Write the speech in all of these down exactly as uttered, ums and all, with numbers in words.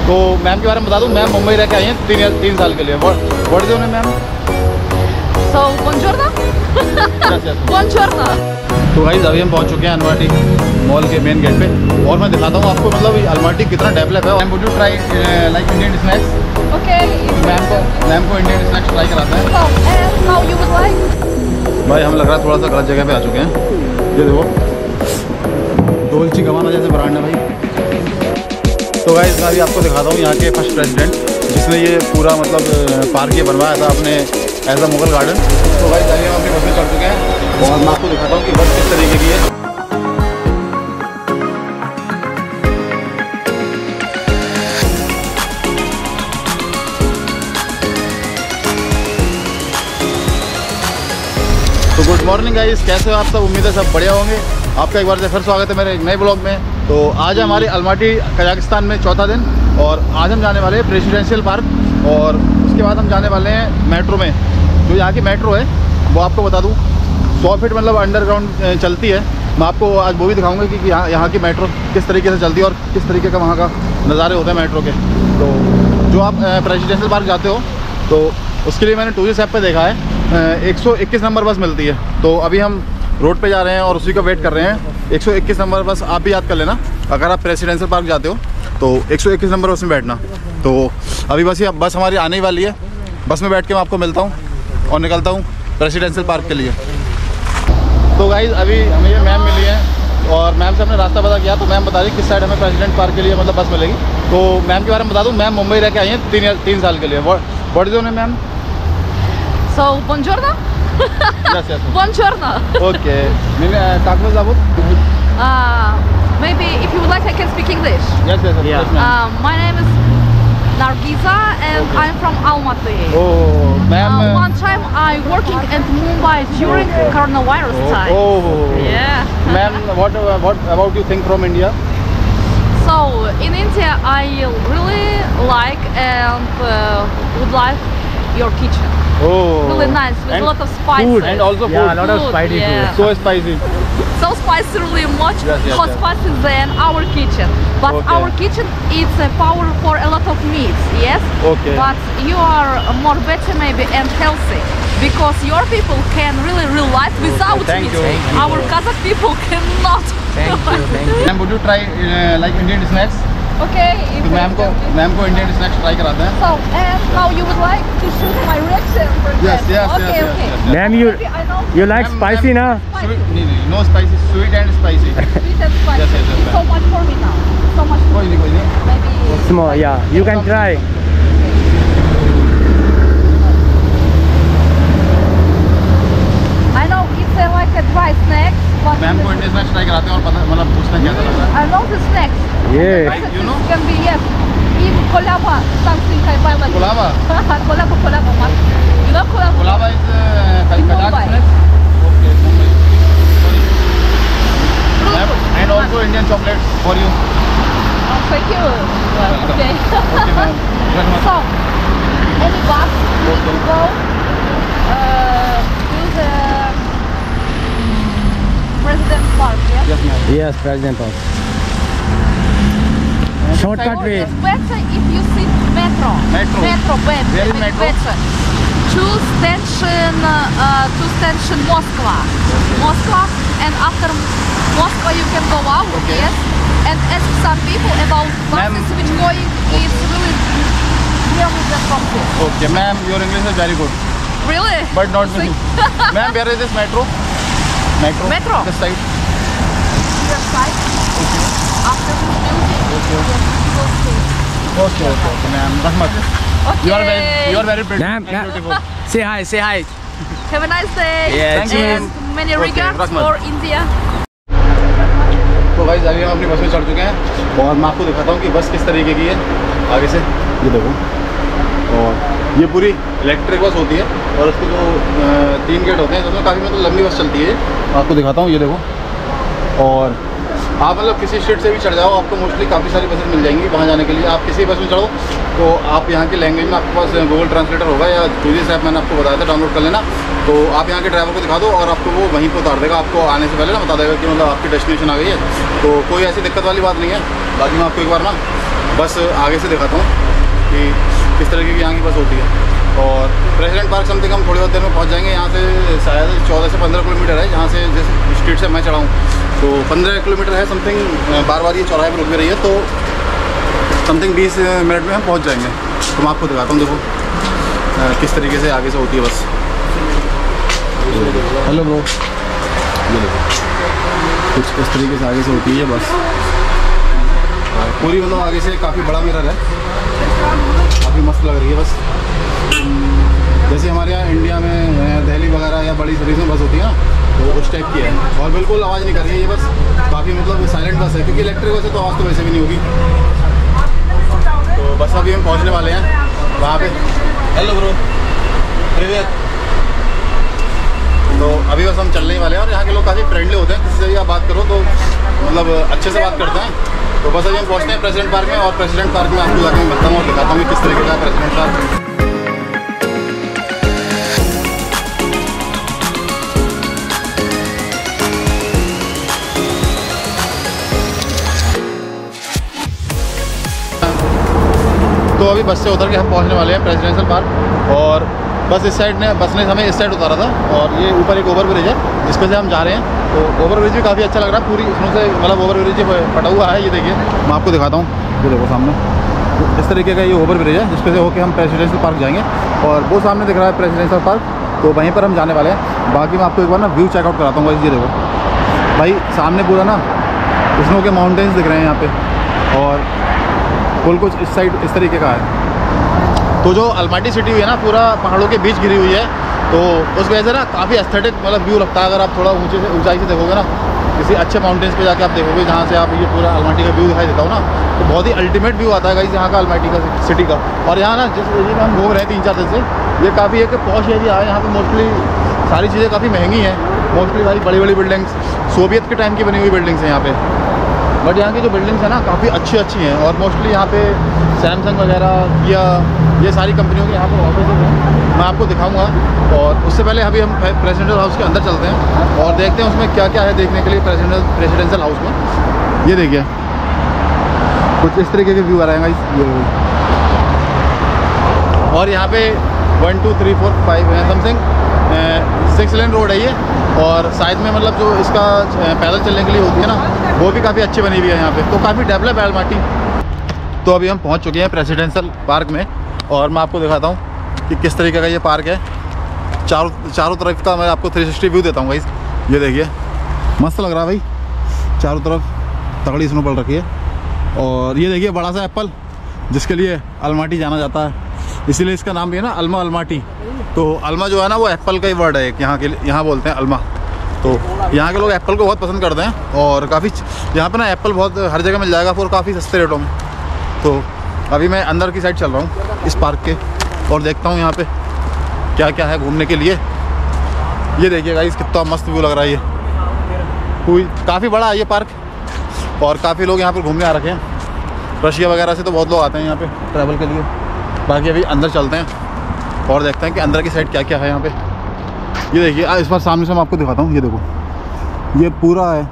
तो मैम के बारे में बता दूँ, मैम मुंबई रह के आई हैं तीन तीन साल के लिए। What is your name ma'am? So, buongiorno. Buongiorno. तो गाइस अभी हम पहुंच चुके हैं अलमाटी मॉल के मेन गेट पे, और मैं दिखाता हूँ आपको मतलब अलमाटी कितना डेवलप है। Ma'am would you try like Indian snacks? Okay. Ma'am को मैम को इंडियन स्नैक्स ट्राई कराते हैं। So, and how you would like? भाई हम लग रहा है थोड़ा सा गलत जगह पे आ चुके हैं। ये देखो डोल्ची गवाना जैसे ब्रांड है भाई। तो गाइस मैं अभी आपको दिखाता हूँ यहाँ के फर्स्ट प्रेसिडेंट जिसने ये पूरा मतलब पार्क ये बनवाया था अपने एज अ मुगल गार्डन। तो गाइस अभी हम अपनी बस में चढ़ चुके हैं और मैं आपको दिखाता हूँ कि बस किस तरीके की है। तो गुड मॉर्निंग गाइस, कैसे हो आप सब? उम्मीद है सब बढ़िया होंगे। आपका एक बार से फिर स्वागत है मेरे एक नए ब्लॉग में। तो आज है हमारे अलमाटी कजाकिस्तान में चौथा दिन, और आज हम जाने वाले हैं प्रेसिडेंशियल पार्क, और उसके बाद हम जाने वाले हैं मेट्रो में। जो यहाँ की मेट्रो है वो आपको बता दूँ सौ फीट मतलब अंडरग्राउंड चलती है। मैं आपको आज वो भी दिखाऊंगा कि यहाँ यहाँ की मेट्रो किस तरीके से चलती है और किस तरीके का वहाँ का नज़ारे होते हैं मेट्रो के। तो जो आप प्रेसिडेंशियल पार्क जाते हो तो उसके लिए मैंने टूरिस्ट ऐप पे देखा है एक सौ इक्कीस नंबर बस मिलती है। तो अभी हम रोड पे जा रहे हैं और उसी का वेट कर रहे हैं। एक सौ इक्कीस नंबर बस आप भी याद कर लेना, अगर आप प्रेसिडेंशियल पार्क जाते हो तो एक सौ इक्कीस नंबर बस में बैठना। तो अभी बस ये बस हमारी आने ही वाली है, बस में बैठ के मैं आपको मिलता हूँ और निकलता हूँ प्रेसिडेंशियल पार्क के लिए। तो गाइज़ अभी हमें ये मैम मिली है और मैम से हमने रास्ता पता किया, तो मैम बता रही किस साइड हमें प्रेसिडेंट पार्क के लिए मतलब बस मिलेगी। तो मैम के बारे में बता दूँ, मैम मुंबई रह के आई हैं तीन तीन साल के लिए। What is your name ma'am? So, buongiorno. Yes, yes. Buongiorno. Okay. Maybe uh, talk with about. Uh, maybe if you would like, I can speak English. Yes, yes, yes. Yeah. Yes, ma'am. Uh, my name is Nargiza, and Okay. I'm from Almaty. Oh, ma'am. Uh, uh, one time I working at Mumbai during Okay. coronavirus oh, time. Oh. Yeah. Ma'am, what uh, what about you think from India? So in India, I really like and uh, would like your kitchen. Oh. Really nice with And a lot of spices. Food and also food. Yeah, a lot of Food, spicy yeah. food. So spicy. So spicy, really much Yes, yes, hot yes. spicy than our kitchen. But Okay. our kitchen is a power for a lot of meats, yes. Okay. But you are more better maybe and healthy because your people can really realize without Thank meat. you. Thank you. Our Kazakh people cannot. Thank you, thank you. Ma'am, would you try uh, like Indian snacks? Okay. if तो ma'am को it's- ma'am को Indian snacks try कराते हैं। So and how you would like to shoot my reaction for Yes, that? yes, Okay, yes, yes, okay. yes, yes. Ma'am, you Maybe I know you like Ma'am, spicy ma'am. na? Sweet, नहीं नहीं, no spicy, sweet and spicy। sweet and spicy. Yes, yes, yes, So much for me now. So much. For कोई नहीं कोई नहीं। Maybe. Small, yeah. You can try. I know it's a, like a dry snack, but ma'am को Indian snacks try कराते हैं और पता मतलब पूछते हैं कैसा लग रहा I know the snacks. Yeah. The You know? snacks can be yes. In Kolaba, something I buy है। like. Colaba Kolaba, Kolaba, man. You know Kolaba? Colaba is In Kazakh Mumbai. Snacks. Okay Mumbai. Ma'am and also Indian chocolate for you. Oh, thank you. Well, Welcome. okay. Okay ma'am very much. So, any bus we can go uh, to the President Park, yes? Yes ma'am. Yes, President of. Shortcut Or way. it's better if you sit metro. Metro. Metro better. Where is it's metro? better. To station, uh, to station Moscow. Moscow, and after Moscow you can go out, Okay. yes? And ask some people about Ma'am. buses which going, it's really, really the from here. Okay ma'am, your English is very good Really? But not Thank- missing. Ma'am where is this metro? Metro Metro? This side. Your side. After this building. Okay. Yes, you go straight. Okay okay okay ma'am रहमत। Okay. You are very you are very Ma'am, ma'am. Beautiful. Say hi, say hi. Have a nice day. Yeah, Thank you, And ma'am. many Okay, regards Rahmat. for India. तो भाई अभी हम अपनी बस में चढ़ चुके हैं और मैं आपको दिखाता हूँ कि बस किस तरीके की है आगे से। ये देखो, और ये पूरी इलेक्ट्रिक बस होती है और उसके जो अ, तीन गेट होते हैं उसमें काफ़ी मतलब लंबी बस चलती है। आपको दिखाता हूँ, ये देखो। और आप मतलब किसी स्टेट से भी चढ़ जाओ, आपको मोस्टली काफ़ी सारी बसेस मिल जाएंगी वहाँ जाने के लिए। आप किसी बस में चढ़ो तो आप यहाँ की लैंग्वेज में आपके पास गूगल ट्रांसलेटर होगा या टूरिस्ट ऐप मैंने आपको बताया था डाउनलोड कर लेना। तो आप यहाँ के ड्राइवर को दिखा दो और आपको वो वहीं पर उतार देगा, आपको आने से पहले ना बता देगा कि मतलब आपकी डेस्टिनेशन आ गई है। तो कोई ऐसी दिक्कत वाली बात नहीं है। बाकी मैं आपको एक बार ना बस आगे से दिखाता हूँ कि किस तरीके की यहाँ की बस होती है। और प्रेसिडेंट पार्क समथिंग हम थोड़ी बहुत देर में पहुँच जाएंगे। यहाँ से शायद चौदह से पंद्रह किलोमीटर है, जहाँ से जिस स्ट्रीट से मैं चढ़ा हूँ तो पंद्रह किलोमीटर है समथिंग। बार बार ये चौराहे पर रुक भी रही है, तो समथिंग बीस मिनट में हम पहुँच जाएंगे। तो मैं आपको दिखाता हूँ, देखो किस तरीके से आगे से होती है बस। हेलो ब्रो, ये देखो कुछ इस तरीके से आगे से होती है बस पूरी, मतलब आगे से काफ़ी बड़ा मिरर है, काफ़ी मस्त लग रही है बस। जैसे हमारे यहाँ इंडिया में दिल्ली वगैरह या बड़ी सिटीज़ में बस होती है ना, तो उस टाइप की है। और बिल्कुल आवाज़ नहीं कर रही है ये बस, काफ़ी मतलब साइलेंट बस है, क्योंकि इलेक्ट्रिक बस है तो आवाज़ तो वैसे भी नहीं होगी। तो बस अभी हम पहुँचने वाले हैं वहाँ पे। हेलो ब्रो, प्रिवियत। तो अभी बस हम चलने ही वाले हैं, और यहाँ के लोग काफ़ी फ्रेंडली होते हैं, किसी से भी आप बात करो तो मतलब अच्छे से बात करते हैं। तो बस अभी हम पहुँचते हैं प्रेसिडेंट पार्क में, और प्रेसिडेंट पार्क में आपको जाकर मिलता हूँ और दिखाता हूँ किस तरीके का है प्रेसिडेंट पार्क। तो अभी बस से उतर के हम पहुँचने वाले हैं प्रेसिडेंशियल पार्क। और बस इस साइड ने बस ने हमें इस साइड उतारा था, और ये ऊपर एक ओवर ब्रिज है जिस पर से हम जा रहे हैं। तो ओवर ब्रिज भी काफ़ी अच्छा लग रहा है, पूरी इसमें से मतलब ओवर ब्रिज फटा हुआ है। ये देखिए मैं आपको दिखाता हूँ, ये देखो सामने इस तरीके का ये ओवर ब्रिज है जिस पर से होकर हम प्रेसिडेंशियल पार्क जाएंगे। और वो सामने दिख रहा है प्रेसिडेंशियल पार्क, तो वहीं पर हम जाने वाले हैं। बाकी मैं आपको एक बार ना व्यू चेकआउट कराता हूँ। ये देखो भाई सामने पूरा ना स्नो के माउंटेन्स दिख रहे हैं यहाँ पे, और पुल कुछ इस साइड इस तरीके का है। तो जो अलमाटी सिटी हुई है ना, पूरा पहाड़ों के बीच गिरी हुई है, तो उस वजह से ना काफ़ी एस्थेटिक मतलब व्यू लगता है। अगर आप थोड़ा ऊंचे से ऊंचाई से देखोगे ना, किसी अच्छे माउंटेन्स पे जाके आप देखोगे जहाँ से आप ये पूरा अलमाटी का व्यू दिखाई देता हो ना, तो बहुत ही अल्टीमेट व्यू आता है गाइस यहाँ का अलमाटी का सिटी का। और यहाँ ना जिस एरिया में हम घूम रहे हैं तीन चार दिन से, ये काफ़ी एक पॉश एरिया है। यहाँ पे मोस्टली सारी चीज़ें काफ़ी महंगी हैं, मोस्टली भाई बड़ी बड़ी बिल्डिंग्स, सोवियत के टाइम की बनी हुई बिल्डिंग्स हैं यहाँ पे। बट यहाँ की जो बिल्डिंग्स हैं ना काफ़ी अच्छी अच्छी हैं, और मोस्टली यहाँ पे सैमसंग वगैरह या ये सारी कंपनियों के यहाँ पर ऑफिस हैं। मैं आपको दिखाऊंगा। और उससे पहले अभी हम प्रेसिडेंशियल हाउस के अंदर चलते हैं और देखते हैं उसमें क्या क्या है देखने के लिए प्रेसिडेंशियल प्रेसिडेंशियल हाउस में। ये देखिए कुछ इस तरीके के व्यू आ रहे हैं गाइस। और यहाँ पे one two three four five है समथिंग सिक्स लेन रोड है ये, और साइड में मतलब जो इसका पैदल चलने के लिए होती है ना, वो भी काफ़ी अच्छी बनी हुई है यहाँ पे। तो काफ़ी डेवलप है अलमाटी। तो अभी हम पहुँच चुके हैं प्रेसिडेंशियल पार्क में, और मैं आपको दिखाता हूँ कि किस तरीके का ये पार्क है। चारों चारों तरफ का मैं आपको थ्री सिक्सटी व्यू देता हूँ गाइस। ये देखिए मस्त लग रहा है भाई, चारों तरफ तगड़ी स्नो पड़ रखी है। और ये देखिए बड़ा सा एप्पल जिसके लिए अलमाटी जाना जाता है, इसीलिए इसका नाम भी है ना अल्मा अलमाटी। तो अल्मा जो है ना वो एप्पल का ही वर्ड है एक, यहाँ के यहाँ बोलते हैं अल्मा। तो यहाँ के लोग एप्पल को बहुत पसंद करते हैं, और काफ़ी यहाँ पे ना एप्पल बहुत हर जगह मिल जाएगा और काफ़ी सस्ते रेटों में। तो अभी मैं अंदर की साइड चल रहा हूँ इस पार्क के, और देखता हूँ यहाँ पे क्या क्या है घूमने के लिए। ये देखिए गाइस कितना मस्त व्यू लग रहा है। ये कोई काफ़ी बड़ा है ये पार्क, और काफ़ी लोग यहाँ पर घूमने आ रखे हैं। रशिया वगैरह से तो बहुत लोग आते हैं यहाँ पे ट्रैवल के लिए। बाकी अभी अंदर चलते हैं और देखते हैं कि अंदर की साइड क्या क्या है यहाँ पे। ये देखिए इस बार सामने से मैं आपको दिखाता हूँ। ये देखो ये पूरा है,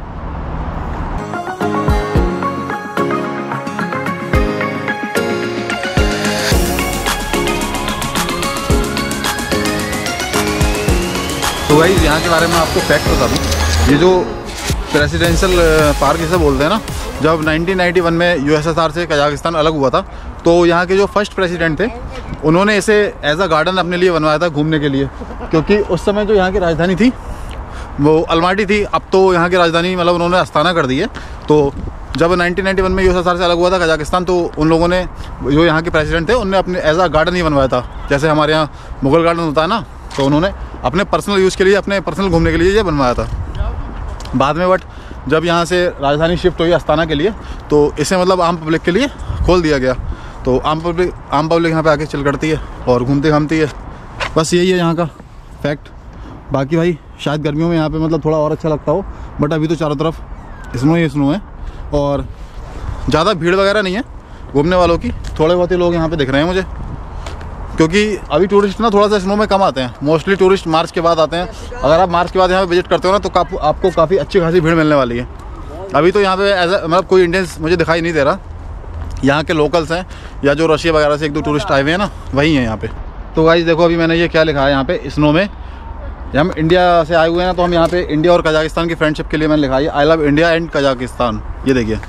तो भाई यहाँ के बारे में आपको फैक्ट बता दूँ। ये जो प्रेसिडेंशियल पार्क इसे बोलते हैं ना, जब नाइनटीन नाइंटी वन में यूएसएसआर से कजाकिस्तान अलग हुआ था, तो यहाँ के जो फर्स्ट प्रेसिडेंट थे उन्होंने इसे एज अ गार्डन अपने लिए बनवाया था घूमने के लिए, क्योंकि उस समय जो यहाँ की राजधानी थी वो अलमाटी थी। अब तो यहाँ की राजधानी मतलब उन्होंने अस्ताना कर दी है। तो जब नाइनटीन नाइंटी वन में यूएसएसआर से अलग हुआ था कजाकिस्तान, तो उन लोगों ने जो यहाँ के प्रेसिडेंट थे उन्होंने अपने एज अ गार्डन ही बनवाया था। जैसे हमारे यहाँ मुगल गार्डन होता है ना, तो उन्होंने अपने पर्सनल यूज़ के लिए, अपने पर्सनल घूमने के लिए ये बनवाया था। बाद में बट जब यहाँ से राजधानी शिफ्ट हुई अस्ताना के लिए, तो इसे मतलब आम पब्लिक के लिए खोल दिया गया। तो आम पब्लिक आम पब्लिक यहाँ पे आके चल करती है और घूमते घामती है। बस यही है यहाँ का फैक्ट। बाकी भाई शायद गर्मियों में यहाँ पे मतलब थोड़ा और अच्छा लगता हो, बट अभी तो चारों तरफ स्नो ही स्नो है, और ज़्यादा भीड़ वगैरह नहीं है घूमने वालों की। थोड़े बहुत ही लोग यहाँ पे दिख रहे हैं मुझे, क्योंकि अभी टूरिस्ट ना थोड़ा सा स्नो में कम आते हैं। मोस्टली टूरिस्ट मार्च के बाद आते हैं। अगर आप मार्च के बाद यहाँ पे विजिट करते हो ना, तो आप, आपको काफ़ी अच्छी खासी भीड़ मिलने वाली है। अभी तो यहाँ पे एज मतलब कोई इंडियंस मुझे दिखाई नहीं दे रहा, यहाँ के लोकल्स हैं या जो रशिया वगैरह से एक दो टूरिस्ट आए हुए हैं ना, वही हैं यहाँ पे। तो गाइस देखो अभी मैंने ये क्या लिखा है यहाँ पे स्नो में, हम इंडिया से आए हुए हैं ना, तो हम यहाँ पे इंडिया और कजाकिस्तान की फ्रेंडशिप के लिए मैंने लिखा है I love India and Kazakhstan. ये देखिए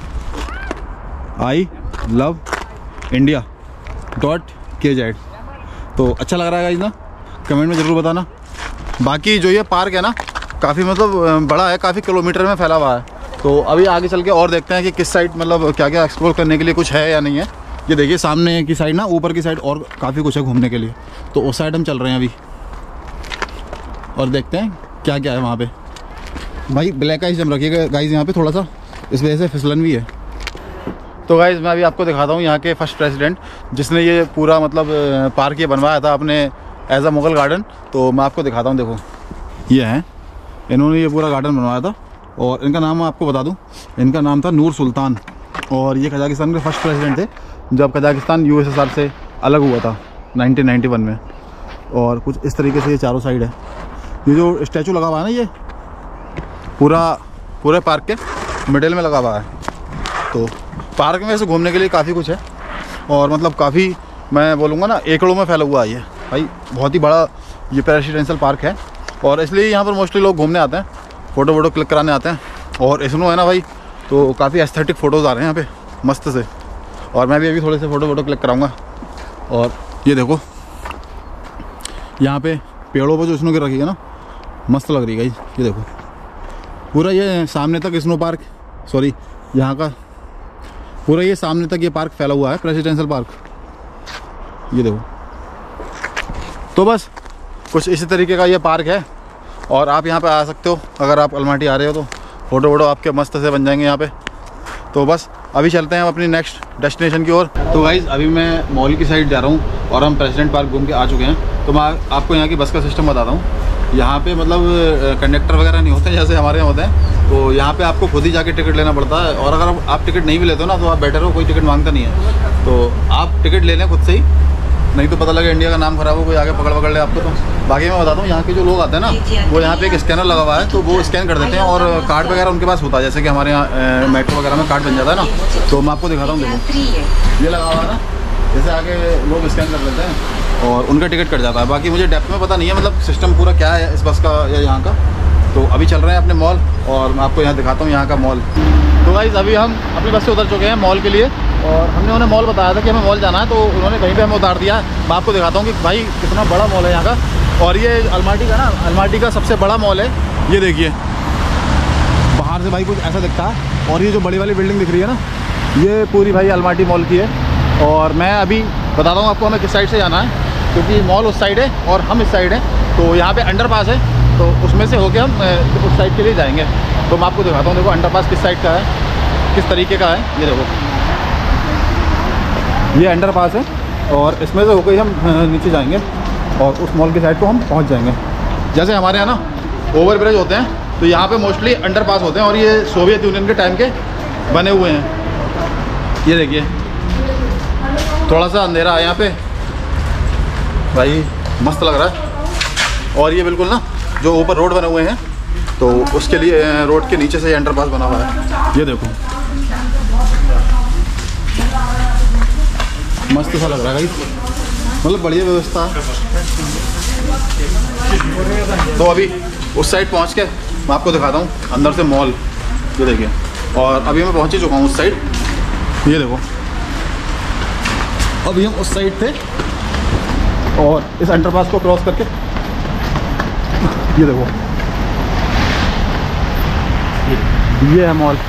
I love India dot K Z. तो अच्छा लग रहा है गाइस ना, कमेंट में ज़रूर बताना। बाकी जो ये पार्क है ना काफ़ी मतलब बड़ा है, काफ़ी किलोमीटर में फैला हुआ है। तो अभी आगे चल के और देखते हैं कि किस साइड मतलब क्या क्या एक्सप्लोर करने के लिए कुछ है या नहीं है। ये देखिए सामने की साइड ना, ऊपर की साइड और काफ़ी कुछ है घूमने के लिए, तो उस साइड हम चल रहे हैं अभी और देखते हैं क्या क्या है वहाँ पे। भाई ब्लैक आइस जम रखिएगा गाइस यहाँ पे थोड़ा सा, इस वजह से फिसलन भी है। तो गाइस मैं अभी आपको दिखाता हूँ यहाँ के फर्स्ट प्रेसिडेंट जिसने ये पूरा मतलब पार्क ये बनवाया था अपने एज अ मुगल गार्डन। तो मैं आपको दिखाता हूँ, देखो ये हैं, इन्होंने ये पूरा गार्डन बनवाया था और इनका नाम मैं आपको बता दूँ, इनका नाम था नूर सुल्तान और ये कजाकिस्तान के फर्स्ट प्रेसिडेंट थे जब कजाकिस्तान यूएसएसआर से अलग हुआ था नाइनटीन नाइंटी वन में। और कुछ इस तरीके से ये चारों साइड है। ये जो स्टैचू लगा हुआ है ना, ये पूरा पूरे पार्क के मिडिल में लगा हुआ है। तो पार्क में वैसे घूमने के लिए काफ़ी कुछ है और मतलब काफ़ी मैं बोलूँगा ना एकड़ों में फैला हुआ है ये भाई, बहुत ही बड़ा ये प्रेसिडेंशियल पार्क है और इसलिए यहाँ पर मोस्टली लोग घूमने आते हैं, फ़ोटो वोटो क्लिक कराने आते हैं। और स्नो है ना भाई, तो काफ़ी एस्थेटिक फ़ोटोज़ आ रहे हैं यहाँ पे मस्त से, और मैं भी अभी थोड़े से फ़ोटो वोटो क्लिक कराऊँगा। और ये देखो यहाँ पे पेड़ों पर जो स्नो गिर रखी है ना, मस्त लग रही है गाइस। ये देखो पूरा ये सामने तक स्नो पार्क, सॉरी यहाँ का पूरा ये सामने तक ये पार्क फैला हुआ है, प्रेसिडेंशियल पार्क। ये देखो, तो बस कुछ इसी तरीके का ये पार्क है और आप यहाँ पे आ सकते हो अगर आप अलमाटी आ रहे हो तो। फ़ोटो वोटो आपके मस्त से बन जाएंगे यहाँ पे। तो बस अभी चलते हैं अपनी नेक्स्ट डेस्टिनेशन की ओर। तो गाइज़ अभी मैं मॉल की साइड जा रहा हूँ और हम प्रेसिडेंट पार्क घूम के आ चुके हैं। तो मैं आपको यहाँ की बस का सिस्टम बताता हूँ। यहाँ पे मतलब कंडक्टर वगैरह नहीं होते जैसे हमारे यहाँ होते हैं, तो यहाँ पे आपको खुद ही जाके टिकट लेना पड़ता है। और अगर आप टिकट नहीं भी लेते हो ना, तो आप बेटर हो, कोई टिकट मांगता नहीं है, तो आप टिकट ले लें खुद से ही, नहीं तो पता लगे इंडिया का नाम खराब हो, कोई आगे पकड़ पकड़ ले आपको। तो बाकी मैं बताता हूँ यहाँ के जो लोग आते हैं ना, वो यहाँ पे एक स्कैनर लगा हुआ है, तो वो स्कैन कर देते हैं और कार्ड वगैरह उनके पास होता है। जैसे कि हमारे यहाँ मेट्रो वगैरह में कार्ड बन जाता है ना, तो मैं आपको दिखाता हूँ। देखो ये लगा हुआ है ना, जैसे आगे लोग स्कैन कर लेते हैं और उनका टिकट कट जाता है। बाकी मुझे डेप्थ में पता नहीं है मतलब सिस्टम पूरा क्या है इस बस का या यहाँ का। तो अभी चल रहे हैं अपने मॉल और मैं आपको यहाँ दिखाता हूँ यहाँ का मॉल। तो गाइस अभी हम अपनी बस से उतर चुके हैं मॉल के लिए और हमने उन्हें मॉल बताया था कि हमें मॉल जाना है, तो उन्होंने कहीं पे हमें उतार दिया। मैं आपको दिखाता हूँ कि भाई कितना बड़ा मॉल है यहाँ का। और ये अलमाटी का ना, अलमाटी का सबसे बड़ा मॉल है। ये देखिए बाहर से भाई कुछ ऐसा दिखता है। और ये जो बड़ी वाली बिल्डिंग दिख रही है ना, ये पूरी भाई अलमाटी मॉल की है। और मैं अभी बताता हूँ आपको हमें किस साइड से जाना है, क्योंकि मॉल उस साइड है और हम इस साइड हैं। तो यहाँ पे अंडरपास है, तो उसमें से होके हम उस साइड के लिए जाएंगे। तो मैं आपको दिखाता हूँ। देखो अंडरपास किस साइड का है, किस तरीके का है। ये देखो ये अंडरपास है और इसमें से होकर हम नीचे जाएंगे और उस मॉल की साइड को हम पहुँच जाएंगे। जैसे हमारे यहाँ ना ओवर ब्रिज होते हैं, तो यहाँ पे मोस्टली अंडरपास होते हैं और ये सोवियत यूनियन के टाइम के बने हुए हैं। ये देखिए थोड़ा सा अंधेरा है यहाँ पे भाई, मस्त लग रहा है। और ये बिल्कुल ना जो ऊपर रोड बने हुए हैं, तो उसके लिए रोड के नीचे से अंडरपास बना हुआ है। ये देखो मस्त सा लग रहा है भाई, मतलब बढ़िया व्यवस्था है। तो अभी उस साइड पहुंच के मैं आपको दिखाता हूँ अंदर से मॉल। ये देखिए, और अभी मैं पहुंच ही चुका हूँ उस साइड। ये देखो अभी हम उस साइड थे और इस अंडरपास को क्रॉस करके ये देखो ये है मॉल।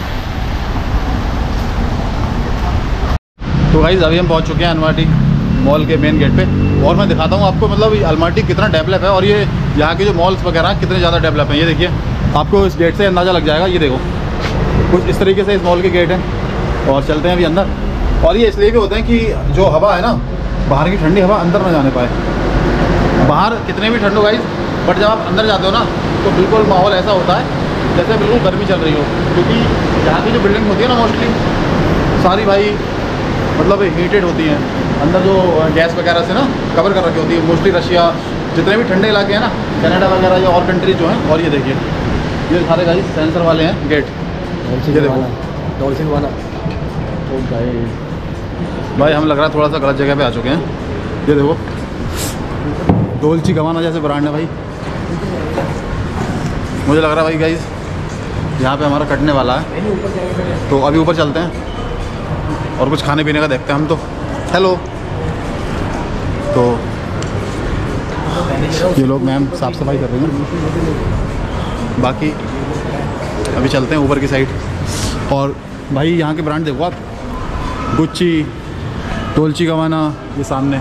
तो गाइस अभी हम पहुंच चुके हैं अलमाटी मॉल के मेन गेट पे और मैं दिखाता हूं आपको मतलब अलमाटी कितना डेवलप है और ये यहाँ के जो मॉल्स वगैरह कितने ज़्यादा डेवलप हैं। ये देखिए आपको इस गेट से अंदाज़ा लग जाएगा। ये देखो कुछ इस तरीके से इस मॉल के गेट हैं और चलते हैं अभी अंदर। और ये इसलिए भी होते हैं कि जो हवा है ना, बाहर की ठंडी हवा अंदर ना जाने पाए। बाहर कितने भी ठंड हो गाइस, बट जब आप अंदर जाते हो ना, तो बिल्कुल माहौल ऐसा होता है जैसे बिल्कुल गर्मी चल रही हो, क्योंकि यहाँ की जो बिल्डिंग होती है ना मोस्टली सारी भाई मतलब हीटेड होती हैं। अंदर जो गैस वगैरह से ना कवर कर रखी होती है मोस्टली। रशिया जितने भी ठंडे इलाके हैं ना, कनाडा वगैरह या और कंट्रीज जो हैं। और ये देखिए ये सारे गाइस सेंसर वाले हैं गेट। ये देखो डॉल्फिन वाला। तो गाइस भाई हम लग रहा है थोड़ा सा गलत जगह पे आ चुके हैं। ये देखो डोल्ची गवाना जैसे ब्रांड है भाई। मुझे लग रहा है भाई गाइस यहाँ पे हमारा कटने वाला है, तो अभी ऊपर चलते हैं और कुछ खाने पीने का देखते हैं हम। तो हेलो, तो ये लोग मैम साफ़ सफाई कर रही हैं, बाकी अभी चलते हैं ऊपर की साइड। और भाई यहाँ के ब्रांड देखो आप, गुच्ची, डोल्ची गवाना, ये सामने।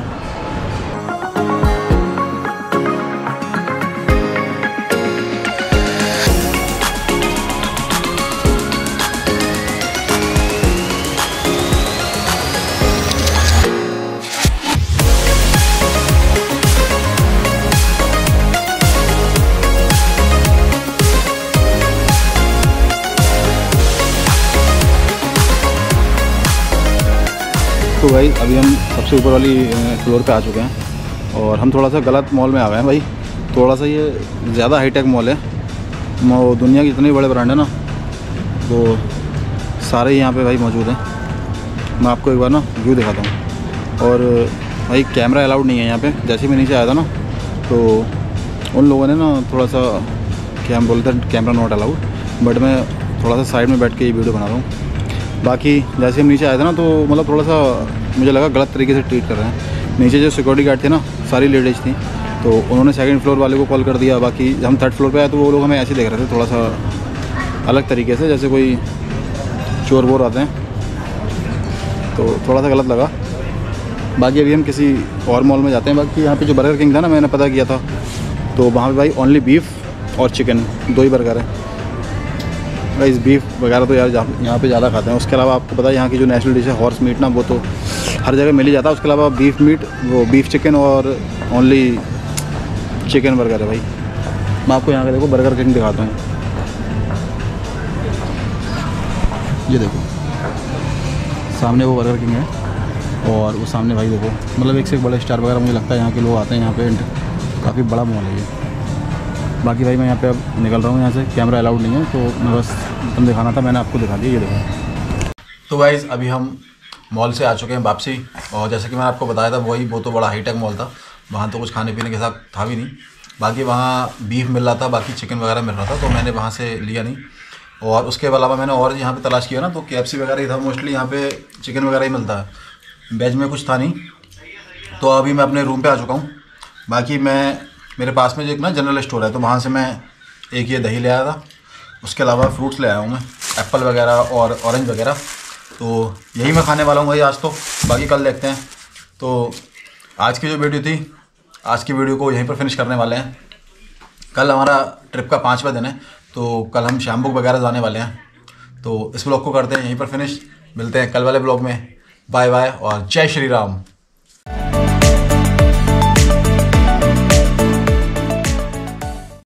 तो भाई अभी हम सबसे ऊपर वाली फ्लोर पे आ चुके हैं और हम थोड़ा सा गलत मॉल में आ गए हैं भाई। थोड़ा सा ये ज़्यादा हाईटेक मॉल है। वो दुनिया के जितने बड़े ब्रांड है ना, तो सारे यहाँ पे भाई मौजूद हैं। मैं आपको एक बार ना व्यू दिखाता हूँ। और भाई कैमरा अलाउड नहीं है यहाँ पे। जैसे मैं नीचे आया था ना, तो उन लोगों ने ना थोड़ा सा, क्या हम बोलते हैं, कैमरा नॉट अलाउड, बट मैं थोड़ा सा साइड में बैठ के ये वीडियो बना रहा हूँ। बाकी जैसे हम नीचे आए थे ना, तो मतलब थोड़ा सा मुझे लगा गलत तरीके से ट्रीट कर रहे हैं। नीचे जो सिक्योरिटी गार्ड थे ना, सारी लेडीज़ थी, तो उन्होंने सेकंड फ्लोर वाले को कॉल कर दिया। बाकी हम थर्ड फ्लोर पे आए तो वो लोग हमें ऐसे देख रहे थे, थोड़ा सा अलग तरीके से, जैसे कोई चोर वोर आते हैं, तो थोड़ा सा गलत लगा। बाकी अभी हम किसी और मॉल में जाते हैं। बाकी यहाँ पे जो बर्गर किंग था ना, मैंने पता किया था, तो वहाँ पे भाई ओनली बीफ और चिकन, दो ही बर्गर है भाई। इस बीफ वगैरह तो यार यहाँ पे ज़्यादा खाते हैं। उसके अलावा आपको पता है यहाँ की जो नेशनल डिश है हॉर्स मीट ना, वो तो हर जगह मिल ही जाता है। उसके अलावा बीफ मीट, वो बीफ चिकन और ओनली चिकन बर्गर है भाई। मैं आपको यहाँ का देखो बर्गर किंग दिखाता हूँ। ये देखो सामने वो बर्गर किंग है, और वो सामने भाई देखो, मतलब एक से एक बड़े स्टार वगैरह मुझे लगता है यहाँ के लोग आते हैं यहाँ पे। काफ़ी बड़ा मॉल है ये। बाकी भाई मैं यहाँ पे अब निकल रहा हूँ यहाँ से। कैमरा अलाउड नहीं है, तो मैं बस तुम दिखाना था, मैंने आपको दिखा दिया। ये देखो। तो गाइस अभी हम मॉल से आ चुके हैं वापसी, और जैसे कि मैंने आपको बताया था, वही वो तो बड़ा हाईटेक मॉल था। वहाँ तो कुछ खाने पीने के साथ था भी नहीं। बाकी वहाँ बीफ मिल रहा था, बाकी चिकन वगैरह मिल रहा था, तो मैंने वहाँ से लिया नहीं। और उसके अलावा मैंने और यहाँ पे तलाश किया ना, तो के एफ सी वगैरह ही था मोस्टली। यहाँ पे चिकन वगैरह ही मिलता है, वेज में कुछ था नहीं। तो अभी मैं अपने रूम पे आ चुका हूँ। बाकी मैं, मेरे पास में जो एक ना जनरल स्टोर है, तो वहाँ से मैं एक ये दही ले आया था। उसके अलावा फ्रूट्स ले आया हूँ मैं, एप्पल वगैरह और ऑरेंज वगैरह। तो यही मैं खाने वाला हूँ भाई आज तो। बाकी कल देखते हैं। तो आज की जो वीडियो थी, आज की वीडियो को यहीं पर फिनिश करने वाले हैं। कल हमारा ट्रिप का पाँचवा दिन है, तो कल हम शामबुक वगैरह जाने वाले हैं। तो इस ब्लॉग को करते हैं यहीं पर फिनिश। मिलते हैं कल वाले ब्लॉग में। बाय बाय और जय श्री राम।